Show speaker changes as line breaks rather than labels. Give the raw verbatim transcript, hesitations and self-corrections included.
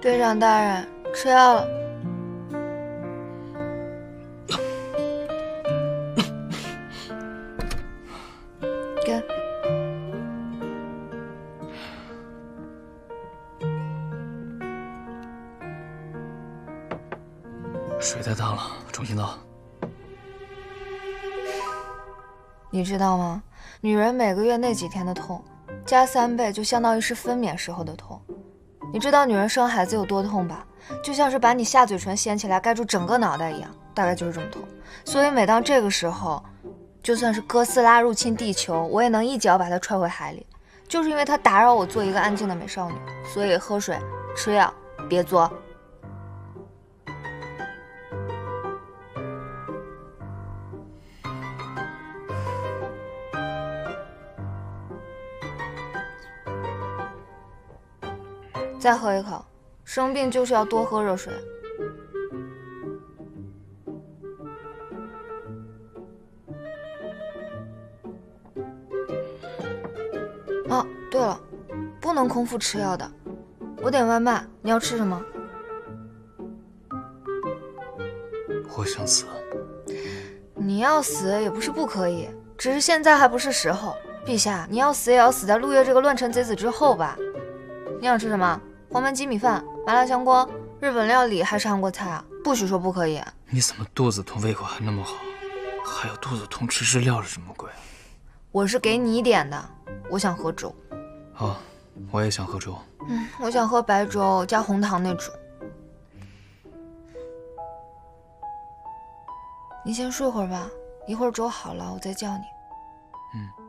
队长大人，吃药了。给。
水太烫了，重新倒。
你知道吗？女人每个月那几天的痛，加三倍就相当于是分娩时候的痛。你知道女人生孩子有多痛吧？就像是把你下嘴唇掀起来盖住整个脑袋一样，大概就是这么痛。所以每当这个时候，就算是哥斯拉入侵地球，我也能一脚把它踹回海里。就是因为它打扰我做一个安静的美少女，所以喝水、吃药，别作。再喝一口，生病就是要多喝热水。哦，对了，不能空腹吃药的。我点外卖，你要吃什么？
我想死。
你要死也不是不可以，只是现在还不是时候。陛下，你要死也要死在陆夜这个乱臣贼子之后吧？你想吃什么？黄焖鸡米饭、麻辣香锅、日本料理还是韩国菜啊？不许说不可以。
你怎么肚子痛，胃口还那么好？还有肚子痛吃日料是什么鬼？
我是给你点的，我想喝粥。
好，我也想喝粥。
嗯，我想喝白粥加红糖那种。你先睡会儿吧，一会儿粥好了我再叫你。
嗯。